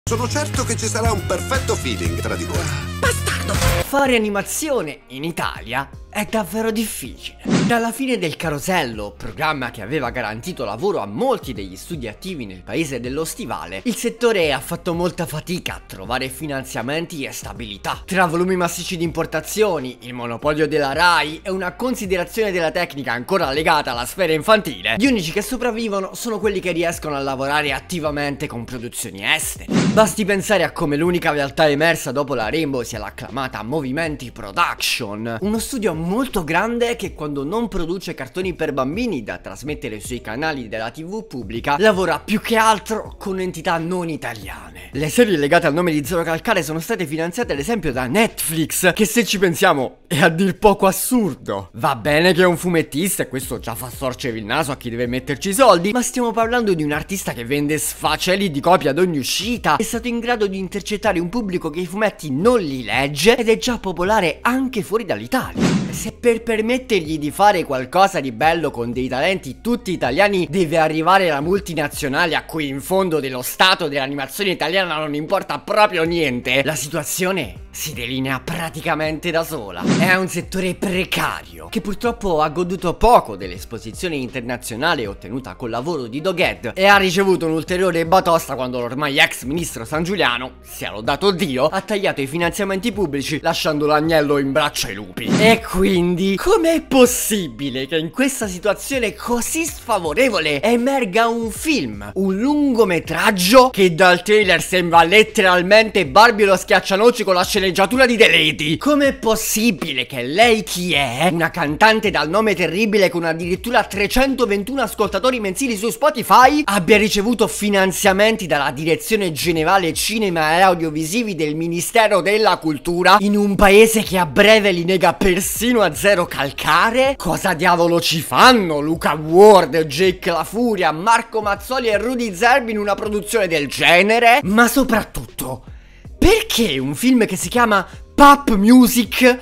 Sono certo che ci sarà un perfetto feeling tra di voi. Bastardo! Fare animazione in Italia è davvero difficile. Dalla fine del Carosello, programma che aveva garantito lavoro a molti degli studi attivi nel paese dello stivale, il settore ha fatto molta fatica a trovare finanziamenti e stabilità. Tra volumi massicci di importazioni, il monopolio della Rai e una considerazione della tecnica ancora legata alla sfera infantile, gli unici che sopravvivono sono quelli che riescono a lavorare attivamente con produzioni estere. Basti pensare a come l'unica realtà emersa dopo la Rainbow sia l'acclamata Movimenti Production, uno studio molto grande che quando non produce cartoni per bambini da trasmettere sui canali della TV pubblica lavora più che altro con entità non italiane. Le serie legate al nome di Zero Calcare sono state finanziate ad esempio da Netflix, che se ci pensiamo è a dir poco assurdo. Va bene che è un fumettista e questo già fa storcere il naso a chi deve metterci i soldi, ma stiamo parlando di un artista che vende sfaceli di copia ad ogni uscita, è stato in grado di intercettare un pubblico che i fumetti non li legge ed è già popolare anche fuori dall'Italia. Se per permettergli di fare qualcosa di bello con dei talenti tutti italiani deve arrivare la multinazionale a cui in fondo dello stato dell'animazione italiana non importa proprio niente, la situazione si delinea praticamente da sola. È un settore precario che purtroppo ha goduto poco dell'esposizione internazionale ottenuta col lavoro di Dogghead e ha ricevuto un'ulteriore batosta quando l'ormai ex ministro Sangiuliano, sia lodato Dio, ha tagliato i finanziamenti pubblici lasciando l'agnello in braccio ai lupi. E quindi, com'è possibile che in questa situazione così sfavorevole emerga un film, un lungometraggio che dal trailer sembra letteralmente Barbie e lo schiaccianoci con la sceneggiatura di The Lady? Com'è possibile che lei chi è, una cantante dal nome terribile con addirittura 321 ascoltatori mensili su Spotify, abbia ricevuto finanziamenti dalla Direzione Generale Cinema e Audiovisivi del Ministero della Cultura in un paese che a breve li nega persino a Zero Calcare? Cosa diavolo ci fanno Luca Ward, Jake La Furia, Marco Mazzoli e Rudy Zerbi in una produzione del genere? Ma soprattutto, perché un film che si chiama Pup Music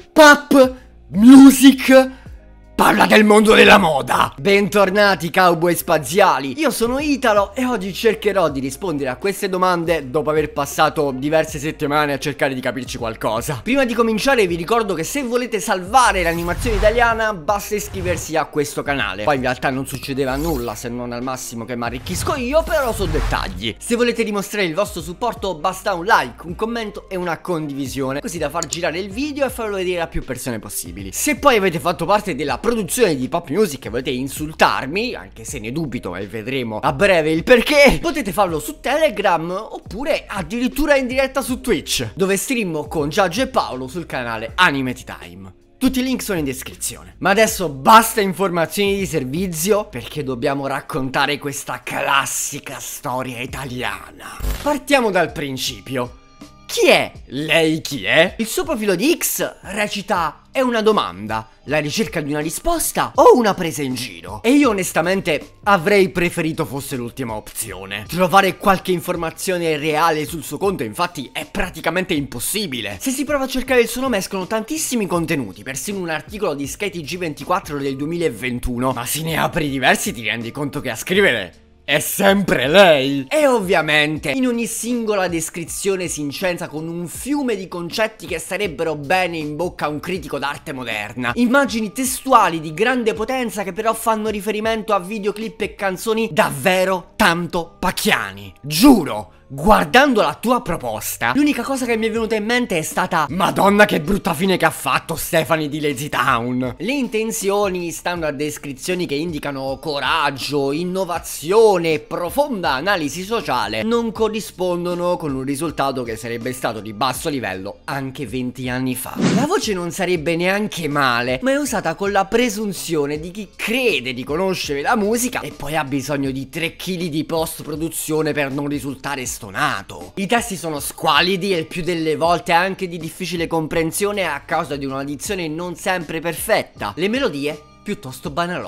parla del mondo della moda? Bentornati cowboy spaziali, io sono Italo e oggi cercherò di rispondere a queste domande dopo aver passato diverse settimane a cercare di capirci qualcosa. Prima di cominciare vi ricordo che se volete salvare l'animazione italiana basta iscriversi a questo canale. Poi in realtà non succedeva nulla se non al massimo che mi arricchisco io, però sono dettagli. Se volete dimostrare il vostro supporto basta un like, un commento e una condivisione, così da far girare il video e farlo vedere a più persone possibili. Se poi avete fatto parte della produzione di Pup Music e volete insultarmi, anche se ne dubito e vedremo a breve il perché, potete farlo su Telegram oppure addirittura in diretta su Twitch, dove streamo con Giorgio e Paolo sul canale Animate Time. Tutti i link sono in descrizione. Ma adesso basta informazioni di servizio perché dobbiamo raccontare questa classica storia italiana. Partiamo dal principio. Chi è? Lei chi è? Il suo profilo di X recita: è una domanda, la ricerca di una risposta o una presa in giro? E io onestamente avrei preferito fosse l'ultima opzione. Trovare qualche informazione reale sul suo conto infatti è praticamente impossibile. Se si prova a cercare il suo nome escono tantissimi contenuti, persino un articolo di SkyTG24 del 2021, ma se ne apri diversi ti rendi conto che a scrivere è sempre lei. E ovviamente in ogni singola descrizione si incensa con un fiume di concetti che starebbero bene in bocca a un critico d'arte moderna. Immagini testuali di grande potenza che però fanno riferimento a videoclip e canzoni davvero tanto pacchiani. Giuro, guardando la tua proposta, l'unica cosa che mi è venuta in mente è stata: Madonna che brutta fine che ha fatto Stephanie di Lazy Town. Le intenzioni stanno a descrizioni che indicano coraggio, innovazione e profonda analisi sociale non corrispondono con un risultato che sarebbe stato di basso livello anche 20 anni fa. La voce non sarebbe neanche male, ma è usata con la presunzione di chi crede di conoscere la musica e poi ha bisogno di 3 kg di post produzione per non risultare stonato. I testi sono squalidi e il più delle volte anche di difficile comprensione a causa di una dizione non sempre perfetta. Le melodie piuttosto banalotte.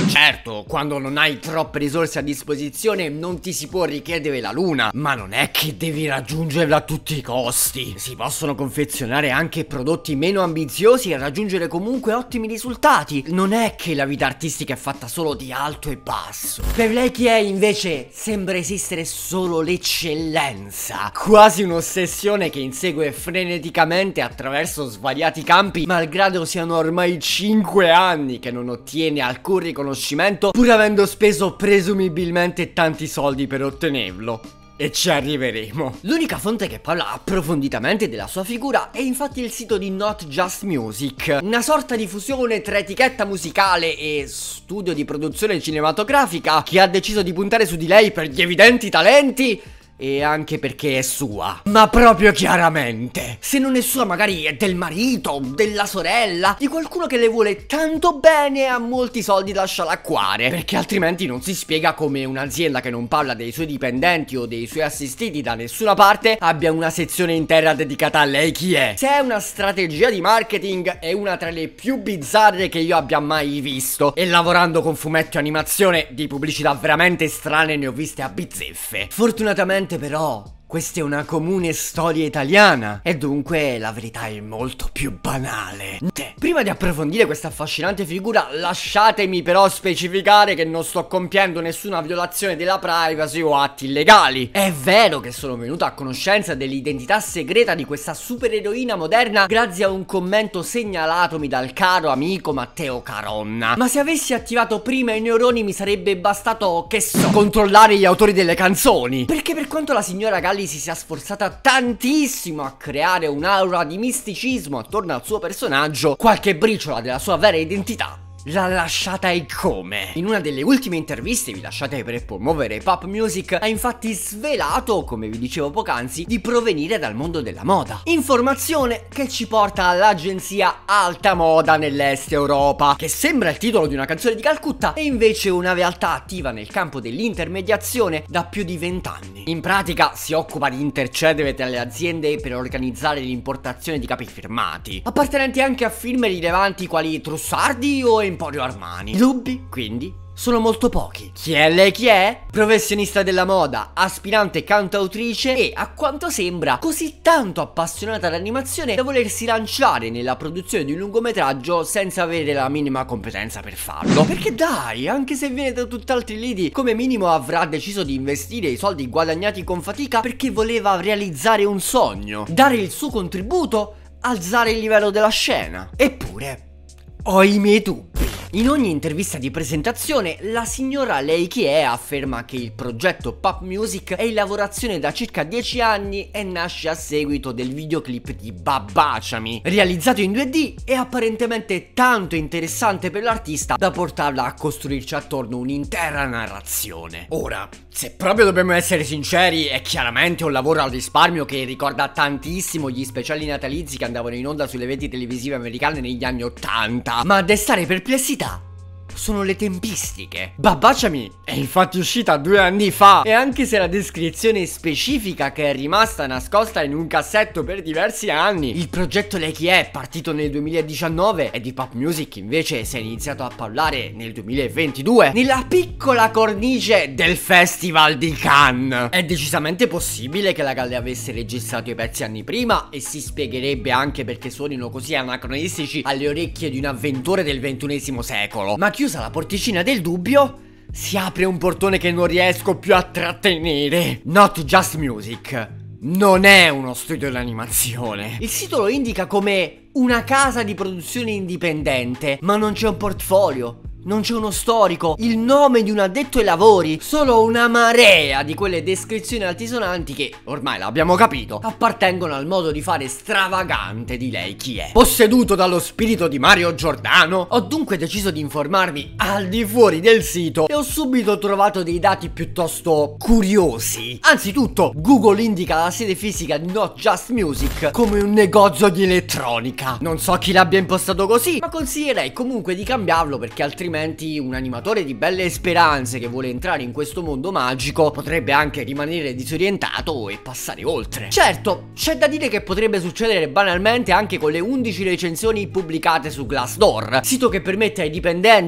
Certo, quando non hai troppe risorse a disposizione non ti si può richiedere la luna, ma non è che devi raggiungerla a tutti i costi. Si possono confezionare anche prodotti meno ambiziosi e raggiungere comunque ottimi risultati. Non è che la vita artistica è fatta solo di alto e basso. Per lei chi è invece sembra esistere solo l'eccellenza, quasi un'ossessione che insegue freneticamente attraverso svariati campi, malgrado siano ormai 5 anni che non ottiene alcun riconoscimento, pur avendo speso presumibilmente tanti soldi per ottenerlo. E ci arriveremo. L'unica fonte che parla approfonditamente della sua figura è infatti il sito di Not Just Music, una sorta di fusione tra etichetta musicale e studio di produzione cinematografica che ha deciso di puntare su di lei per gli evidenti talenti e anche perché è sua. Ma proprio chiaramente. Se non è sua magari è del marito, della sorella, di qualcuno che le vuole tanto bene e ha molti soldi da scialacquare, perché altrimenti non si spiega come un'azienda che non parla dei suoi dipendenti o dei suoi assistiti da nessuna parte abbia una sezione intera dedicata a lei chi è. Se è una strategia di marketing è una tra le più bizzarre che io abbia mai visto, e lavorando con fumetti e animazione di pubblicità veramente strane ne ho viste a bizzeffe. Fortunatamente però questa è una comune storia italiana e dunque la verità è molto più banale. Prima di approfondire questa affascinante figura, lasciatemi però specificare che non sto compiendo nessuna violazione della privacy o atti illegali. È vero che sono venuto a conoscenza dell'identità segreta di questa supereroina moderna grazie a un commento segnalatomi dal caro amico Matteo Caronna, ma se avessi attivato prima i neuroni mi sarebbe bastato, che so, controllare gli autori delle canzoni, perché per quanto la signora Galli si sia sforzata tantissimo a creare un'aura di misticismo attorno al suo personaggio, qualche briciola della sua vera identità l'ha lasciata e come. In una delle ultime interviste rilasciate per promuovere Pop Music ha infatti svelato, come vi dicevo poc'anzi, di provenire dal mondo della moda. Informazione che ci porta all'agenzia Alta Moda nell'Est Europa, che sembra il titolo di una canzone di Calcutta, è invece una realtà attiva nel campo dell'intermediazione da più di 20 anni. In pratica si occupa di intercedere tra le aziende per organizzare l'importazione di capi firmati, appartenenti anche a firme rilevanti quali Trussardi o Emporio Armani. I dubbi, quindi, sono molto pochi. Chi è lei chi è? Professionista della moda, aspirante cantautrice e, a quanto sembra, così tanto appassionata all'animazione da volersi lanciare nella produzione di un lungometraggio senza avere la minima competenza per farlo. Perché dai, anche se viene da tutt'altri lidi, come minimo avrà deciso di investire i soldi guadagnati con fatica perché voleva realizzare un sogno, dare il suo contributo, alzare il livello della scena. Eppure ho i miei dubbi. In ogni intervista di presentazione, la signora Lei Chi È afferma che il progetto Pop Music è in lavorazione da circa 10 anni e nasce a seguito del videoclip di Babacciami, realizzato in 2D e apparentemente tanto interessante per l'artista da portarla a costruirci attorno un'intera narrazione. Ora, se proprio dobbiamo essere sinceri, è chiaramente un lavoro al risparmio che ricorda tantissimo gli speciali natalizi che andavano in onda sulle reti televisive americane negli anni 80, ma a destare perplessità sono le tempistiche. Babacciami è infatti uscita 2 anni fa e anche se la descrizione specifica che è rimasta nascosta in un cassetto per diversi anni, il progetto Lei Chi È partito nel 2019 e di Pop Music invece si è iniziato a parlare nel 2022 nella piccola cornice del Festival di Cannes. È decisamente possibile che la Galle avesse registrato i pezzi anni prima e si spiegherebbe anche perché suonino così anacronistici alle orecchie di un avventore del XXI secolo. Ma chiusa la porticina del dubbio, si apre un portone che non riesco più a trattenere. Not Just Music non è uno studio di animazione. Il sito lo indica come una casa di produzione indipendente, ma non c'è un portfolio, non c'è uno storico, il nome di un addetto ai lavori, solo una marea di quelle descrizioni altisonanti che, ormai l'abbiamo capito, appartengono al modo di fare stravagante di Lei Chi È. Posseduto dallo spirito di Mario Giordano, ho dunque deciso di informarmi al di fuori del sito e ho subito trovato dei dati piuttosto curiosi. Anzitutto, Google indica la sede fisica di Not Just Music come un negozio di elettronica. Non so chi l'abbia impostato così, ma consiglierei comunque di cambiarlo perché altrimenti un animatore di belle speranze che vuole entrare in questo mondo magico potrebbe anche rimanere disorientato e passare oltre. Certo, c'è da dire che potrebbe succedere banalmente anche con le 11 recensioni pubblicate su Glassdoor, sito che permette ai dipendenti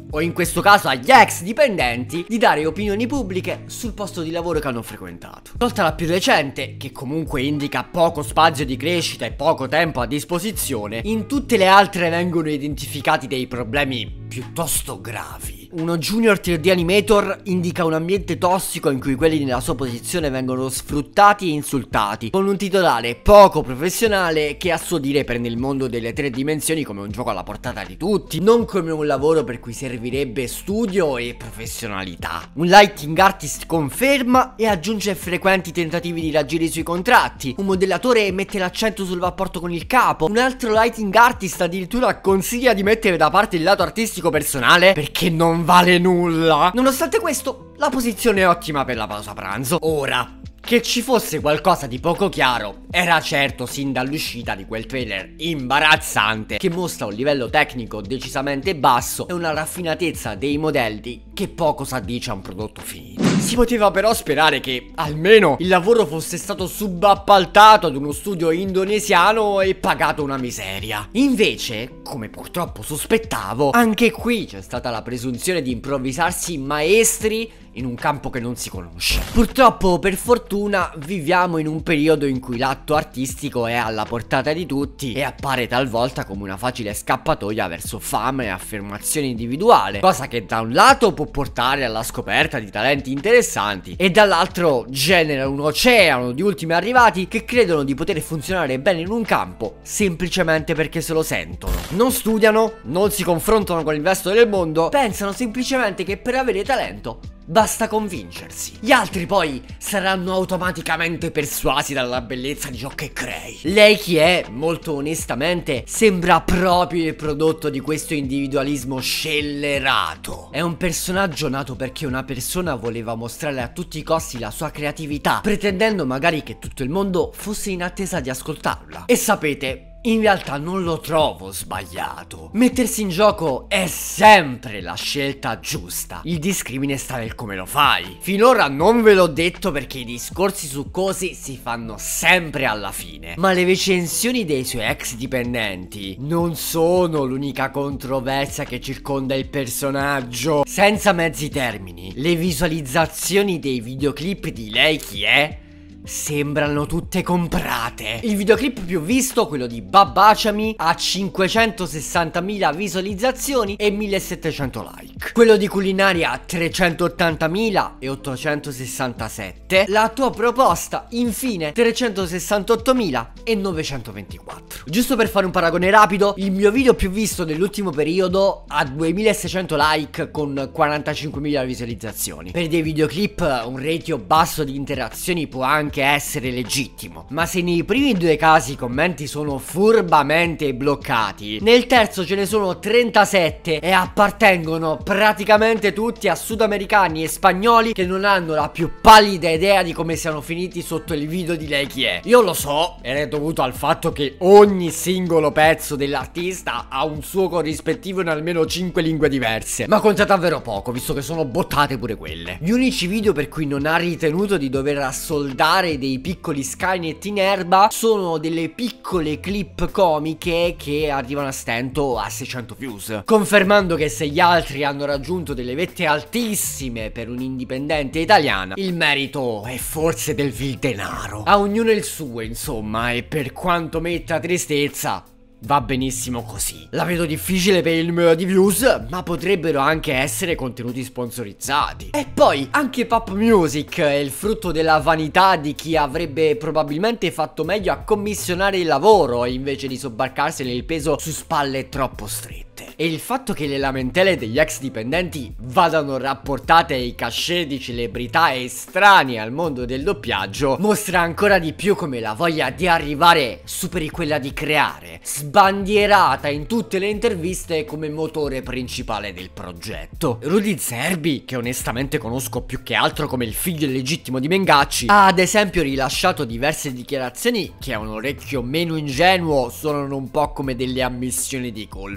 o in questo caso agli ex dipendenti, di dare opinioni pubbliche sul posto di lavoro che hanno frequentato. Tolta la più recente, che comunque indica poco spazio di crescita e poco tempo a disposizione, in tutte le altre vengono identificati dei problemi piuttosto gravi. Uno junior 3D animator indica un ambiente tossico in cui quelli nella sua posizione vengono sfruttati e insultati, con un titolare poco professionale che a suo dire prende il mondo delle 3 dimensioni come un gioco alla portata di tutti, non come un lavoro per cui servirebbe studio e professionalità. Un lighting artist conferma e aggiunge frequenti tentativi di raggiri sui contratti. Un modellatore mette l'accento sul rapporto con il capo. Un altro lighting artist addirittura consiglia di mettere da parte il lato artistico personale perché non vale nulla. Nonostante questo, la posizione è ottima per la pausa pranzo. Ora, che ci fosse qualcosa di poco chiaro era certo sin dall'uscita di quel trailer imbarazzante che mostra un livello tecnico decisamente basso e una raffinatezza dei modelli che poco s'addice a un prodotto finito. Si poteva però sperare che almeno il lavoro fosse stato subappaltato ad uno studio indonesiano e pagato una miseria. Invece, come purtroppo sospettavo, anche qui c'è stata la presunzione di improvvisarsi maestri in un campo che non si conosce. Purtroppo, per fortuna, viviamo in un periodo in cui l'atto artistico è alla portata di tutti e appare talvolta come una facile scappatoia verso fama e affermazione individuale, cosa che da un lato può portare alla scoperta di talenti interessanti e dall'altro genera un oceano di ultimi arrivati che credono di poter funzionare bene in un campo semplicemente perché se lo sentono. Non studiano, non si confrontano con il resto del mondo, pensano semplicemente che per avere talento basta convincersi. Gli altri poi saranno automaticamente persuasi dalla bellezza di ciò che crei. Lei chi è, molto onestamente, sembra proprio il prodotto di questo individualismo scellerato. È un personaggio nato perché una persona voleva mostrare a tutti i costi la sua creatività, pretendendo magari che tutto il mondo fosse in attesa di ascoltarla. E sapete, in realtà non lo trovo sbagliato. Mettersi in gioco è sempre la scelta giusta. Il discrimine sta nel come lo fai. Finora non ve l'ho detto perché i discorsi su Cosi si fanno sempre alla fine. Ma le recensioni dei suoi ex dipendenti non sono l'unica controversia che circonda il personaggio. Senza mezzi termini, le visualizzazioni dei videoclip di Lei chi è sembrano tutte comprate. Il videoclip più visto, quello di Babaciami, ha 560.000 visualizzazioni e 1700 like. Quello di Culinaria 380.000 e 867. La tua proposta, infine, 368.000 e 924. Giusto per fare un paragone rapido, il mio video più visto dell'ultimo periodo ha 2600 like con 45.000 visualizzazioni. Per dei videoclip un ratio basso di interazioni può anche essere legittimo, ma se nei primi due casi i commenti sono furbamente bloccati, nel terzo ce ne sono 37 e appartengono praticamente tutti a sudamericani e spagnoli che non hanno la più pallida idea di come siano finiti sotto il video di Lei chi è. Io lo so, ed è dovuto al fatto che ogni singolo pezzo dell'artista ha un suo corrispettivo in almeno 5 lingue diverse, ma conta davvero poco visto che sono bottate pure quelle. Gli unici video per cui non ha ritenuto di dover assoldare dei piccoli Skynet in erba sono delle piccole clip comiche che arrivano a stento a 600 views, confermando che se gli altri hanno raggiunto delle vette altissime per un'indipendente italiana, il merito è forse del vil denaro. A ognuno il suo, insomma, e per quanto metta tristezza, va benissimo così. La vedo difficile per il numero di views, ma potrebbero anche essere contenuti sponsorizzati. E poi anche Pop Music è il frutto della vanità di chi avrebbe probabilmente fatto meglio a commissionare il lavoro invece di sobbarcarsene il peso su spalle troppo strette. E il fatto che le lamentele degli ex dipendenti vadano rapportate ai cachet di celebrità estranee al mondo del doppiaggio mostra ancora di più come la voglia di arrivare superi quella di creare, sbandierata in tutte le interviste come motore principale del progetto. Rudy Zerbi, che onestamente conosco più che altro come il figlio illegittimo di Mengacci, ha ad esempio rilasciato diverse dichiarazioni che a un orecchio meno ingenuo suonano un po' come delle ammissioni di colpa. Si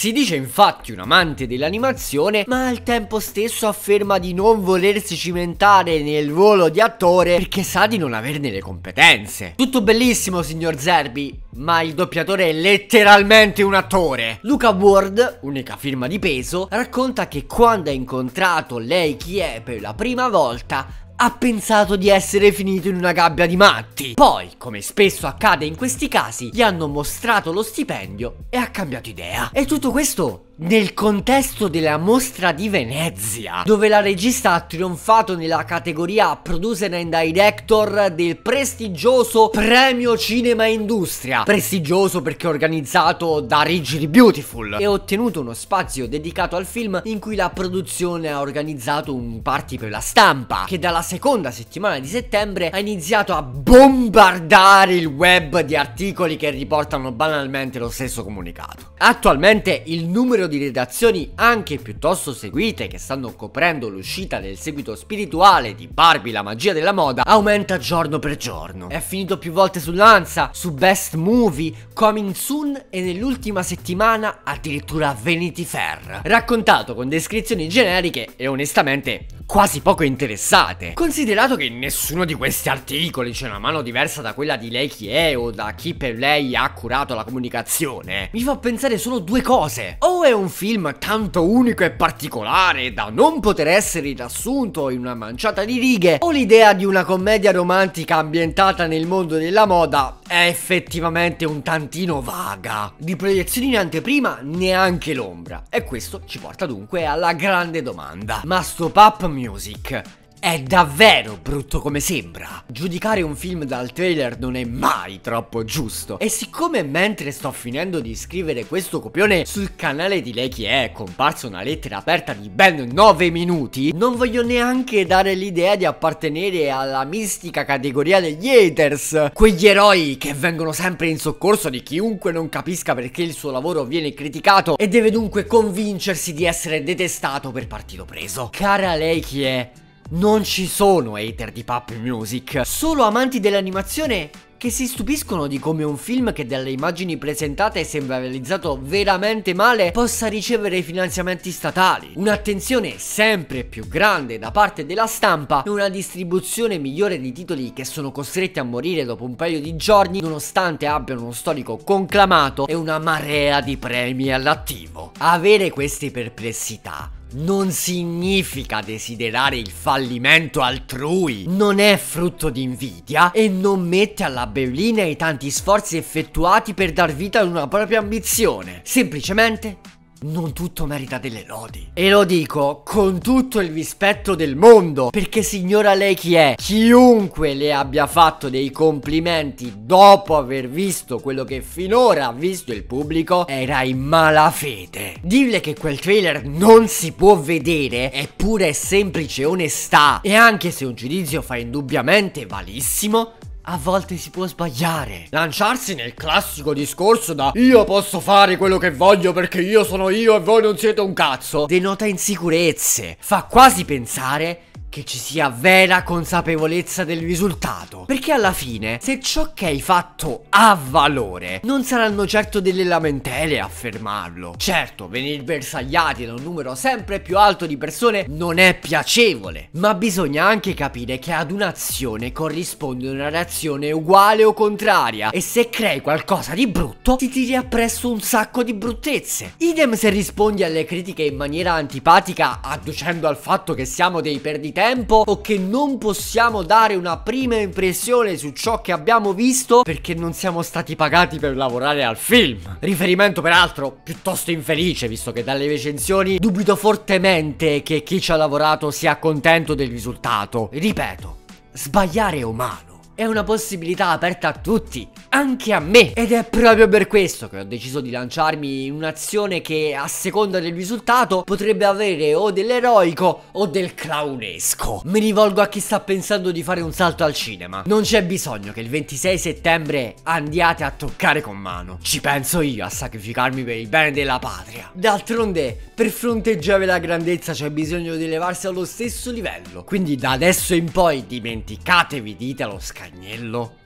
Si dice infatti un amante dell'animazione, ma al tempo stesso afferma di non volersi cimentare nel ruolo di attore perché sa di non averne le competenze. Tutto bellissimo, signor Zerbi, ma il doppiatore è letteralmente un attore. Luca Ward, unica firma di peso, racconta che quando ha incontrato Lei Chi È per la prima volta ha pensato di essere finito in una gabbia di matti. Poi, come spesso accade in questi casi, gli hanno mostrato lo stipendio e ha cambiato idea. E tutto questo nel contesto della mostra di Venezia, dove la regista ha trionfato nella categoria Producer and Director del prestigioso Premio Cinema Industria. Prestigioso perché organizzato da Rigidi Beautiful, e ha ottenuto uno spazio dedicato al film in cui la produzione ha organizzato un party per la stampa, che dalla seconda settimana di settembre ha iniziato a bombardare il web di articoli che riportano banalmente lo stesso comunicato. Attualmente il numero di redazioni anche piuttosto seguite che stanno coprendo l'uscita del seguito spirituale di Barbie la magia della moda aumenta giorno per giorno. È finito più volte sull'Ansa, su Best Movie, Coming Soon e nell'ultima settimana addirittura a Vanity Fair, raccontato con descrizioni generiche e onestamente quasi poco interessate. Considerato che in nessuno di questi articoli c'è una mano diversa da quella di Lei Chi È o da chi per lei ha curato la comunicazione, mi fa pensare solo due cose: o è un film tanto unico e particolare da non poter essere riassunto in una manciata di righe, o l'idea di una commedia romantica ambientata nel mondo della moda è effettivamente un tantino vaga. Di proiezioni in anteprima neanche l'ombra, e questo ci porta dunque alla grande domanda: ma sto Pup Music è davvero brutto come sembra? Giudicare un film dal trailer non è mai troppo giusto, e siccome mentre sto finendo di scrivere questo copione sul canale di Lei Chi È comparsa una lettera aperta di ben 9 minuti, non voglio neanche dare l'idea di appartenere alla mistica categoria degli haters, quegli eroi che vengono sempre in soccorso di chiunque non capisca perché il suo lavoro viene criticato e deve dunque convincersi di essere detestato per partito preso. Cara Lei Chi È, non ci sono hater di Pup Music, solo amanti dell'animazione che si stupiscono di come un film che dalle immagini presentate sembra realizzato veramente male possa ricevere finanziamenti statali, un'attenzione sempre più grande da parte della stampa e una distribuzione migliore di titoli che sono costretti a morire dopo un paio di giorni nonostante abbiano uno storico conclamato e una marea di premi all'attivo. Avere queste perplessità non significa desiderare il fallimento altrui, non è frutto di invidia e non mette alla berlina i tanti sforzi effettuati per dar vita ad una propria ambizione. Semplicemente non tutto merita delle lodi. E lo dico con tutto il rispetto del mondo, perché signora Lei Chi È, chiunque le abbia fatto dei complimenti dopo aver visto quello che finora ha visto il pubblico era in malafede. Dirle che quel trailer non si può vedere è pura e semplice onestà, e anche se un giudizio fa indubbiamente valissimo, a volte si può sbagliare. Lanciarsi nel classico discorso da "io posso fare quello che voglio perché io sono io e voi non siete un cazzo" denota insicurezze, fa quasi pensare che ci sia vera consapevolezza del risultato, perché alla fine se ciò che hai fatto ha valore non saranno certo delle lamentele a fermarlo. Certo, venire bersagliati da un numero sempre più alto di persone non è piacevole, ma bisogna anche capire che ad un'azione corrisponde una reazione uguale o contraria, e se crei qualcosa di brutto ti tiri appresso un sacco di bruttezze. Idem se rispondi alle critiche in maniera antipatica adducendo al fatto che siamo dei perditempo o che non possiamo dare una prima impressione su ciò che abbiamo visto perché non siamo stati pagati per lavorare al film. Riferimento peraltro piuttosto infelice, visto che dalle recensioni dubito fortemente che chi ci ha lavorato sia contento del risultato. Ripeto, sbagliare è umano, è una possibilità aperta a tutti, anche a me, ed è proprio per questo che ho deciso di lanciarmi in un'azione che a seconda del risultato potrebbe avere o dell'eroico o del clownesco. Mi rivolgo a chi sta pensando di fare un salto al cinema: non c'è bisogno che il 26 settembre andiate a toccare con mano, ci penso io a sacrificarmi per il bene della patria. D'altronde per fronteggiare la grandezza c'è bisogno di elevarsi allo stesso livello, quindi da adesso in poi dimenticatevi di Italo Scagnello.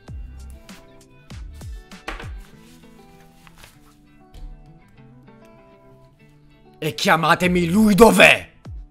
E chiamatemi lui dov'è?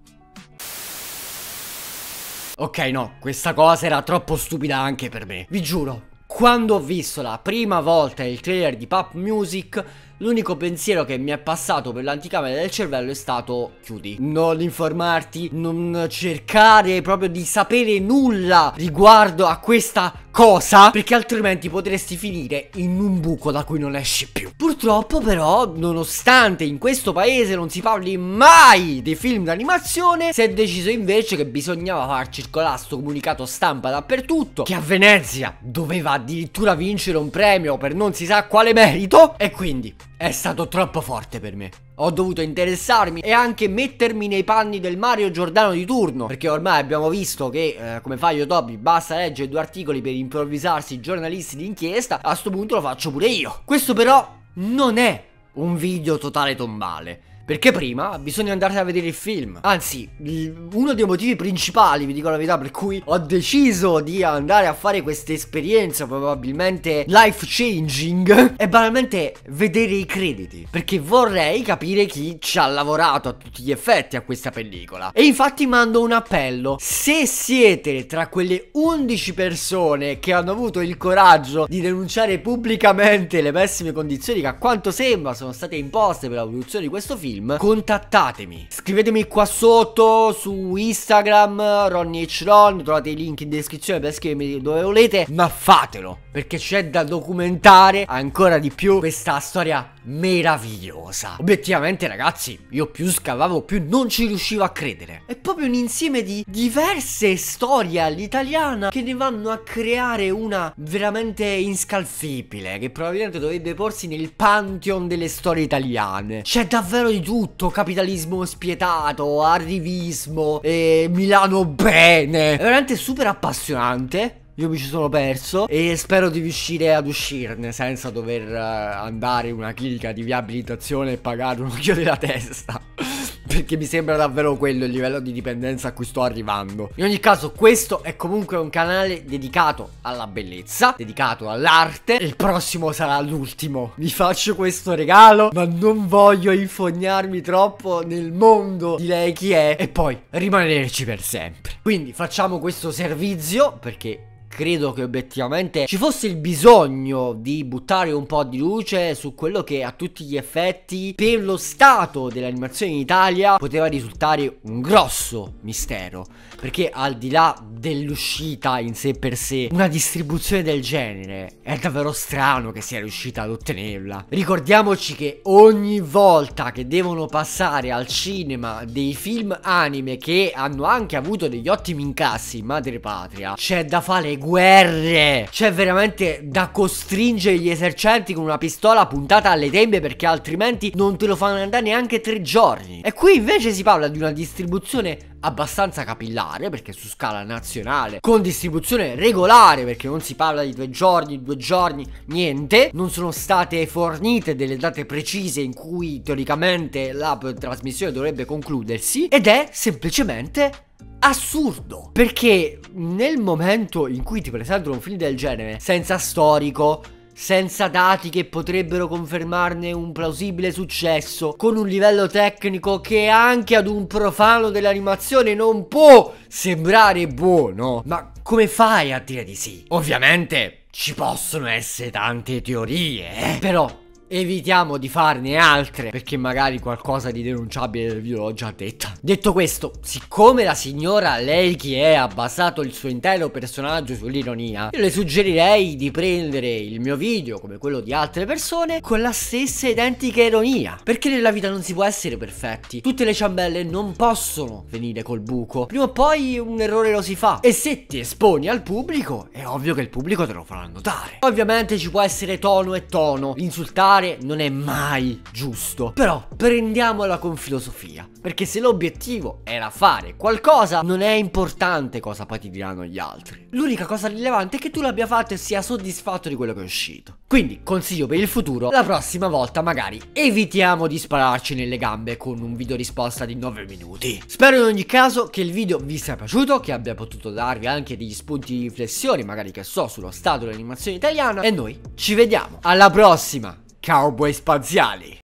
Ok, no, questa cosa era troppo stupida anche per me. Vi giuro, quando ho visto la prima volta il trailer di Pop Music, l'unico pensiero che mi è passato per l'anticamera del cervello è stato: chiudi, non informarti, non cercare proprio di sapere nulla riguardo a questa cosa, perché altrimenti potresti finire in un buco da cui non esci più. Purtroppo però, nonostante in questo paese non si parli mai di film d'animazione, si è deciso invece che bisognava far circolare sto comunicato stampa dappertutto, che a Venezia doveva addirittura vincere un premio per non si sa quale merito, e quindi è stato troppo forte per me. Ho dovuto interessarmi e anche mettermi nei panni del Mario Giordano di turno, perché ormai abbiamo visto che come fa Yotobi basta leggere 2 articoli per improvvisarsi giornalisti d'inchiesta. A sto punto lo faccio pure io. Questo però non è un video totale tombale, perché prima bisogna andare a vedere il film. Anzi, uno dei motivi principali, vi dico la verità, per cui ho deciso di andare a fare questa esperienza probabilmente life changing, è banalmente vedere i crediti, perché vorrei capire chi ci ha lavorato a tutti gli effetti a questa pellicola. E infatti mando un appello: se siete tra quelle 11 persone che hanno avuto il coraggio di denunciare pubblicamente le pessime condizioni che a quanto sembra sono state imposte per la produzione di questo film, contattatemi, scrivetemi qua sotto su Instagram, RonnyHRon, trovate i link in descrizione per scrivermi dove volete, ma fatelo, perché c'è da documentare ancora di più questa storia meravigliosa. Obiettivamente ragazzi, io più scavavo più non ci riuscivo a credere. È proprio un insieme di diverse storie all'italiana che ne vanno a creare una veramente inscalfibile, che probabilmente dovrebbe porsi nel pantheon delle storie italiane. C'è davvero di tutto: capitalismo spietato, arrivismo, Milano bene. È veramente super appassionante. Io mi ci sono perso e spero di riuscire ad uscirne senza dover andare in una clinica di riabilitazione e pagare un occhio della testa, perché mi sembra davvero quello il livello di dipendenza a cui sto arrivando. In ogni caso, questo è comunque un canale dedicato alla bellezza, dedicato all'arte, e il prossimo sarà l'ultimo. Vi faccio questo regalo, ma non voglio infognarmi troppo nel mondo di lei chi è e poi rimanerci per sempre. Quindi facciamo questo servizio, perché credo che obiettivamente ci fosse il bisogno di buttare un po' di luce su quello che a tutti gli effetti per lo stato dell'animazione in Italia poteva risultare un grosso mistero, perché al di là dell'uscita in sé per sé, una distribuzione del genere è davvero strano che sia riuscita ad ottenerla. Ricordiamoci che ogni volta che devono passare al cinema dei film anime che hanno anche avuto degli ottimi incassi in madrepatria, c'è da fare guerre, c'è veramente da costringere gli esercenti con una pistola puntata alle tempie, perché altrimenti non te lo fanno andare neanche 3 giorni. E qui invece si parla di una distribuzione abbastanza capillare, perché su scala nazionale, con distribuzione regolare, perché non si parla di 2 giorni, 2 giorni, niente. Non sono state fornite delle date precise in cui teoricamente la trasmissione dovrebbe concludersi, ed è semplicemente assurdo, perché nel momento in cui ti presentano un film del genere senza storico, senza dati che potrebbero confermarne un plausibile successo, con un livello tecnico che anche ad un profano dell'animazione non può sembrare buono, ma come fai a dire di sì? Ovviamente ci possono essere tante teorie, però evitiamo di farne altre, perché magari qualcosa di denunciabile del video l'ho già detta. Detto questo, siccome la signora, lei chi è, ha basato il suo intero personaggio sull'ironia, io le suggerirei di prendere il mio video, come quello di altre persone, con la stessa identica ironia, perché nella vita non si può essere perfetti. Tutte le ciambelle non possono venire col buco, prima o poi un errore lo si fa, e se ti esponi al pubblico è ovvio che il pubblico te lo farà notare. Ovviamente ci può essere tono e tono, insultare non è mai giusto, però prendiamola con filosofia, perché se l'obiettivo era fare qualcosa, non è importante cosa poi ti diranno gli altri. L'unica cosa rilevante è che tu l'abbia fatto e sia soddisfatto di quello che è uscito. Quindi consiglio per il futuro: la prossima volta magari evitiamo di spararci nelle gambe con un video risposta di 9 minuti. Spero in ogni caso che il video vi sia piaciuto, che abbia potuto darvi anche degli spunti di riflessione, magari che so, sullo stato dell'animazione italiana, e noi ci vediamo alla prossima, cowboy spaziali!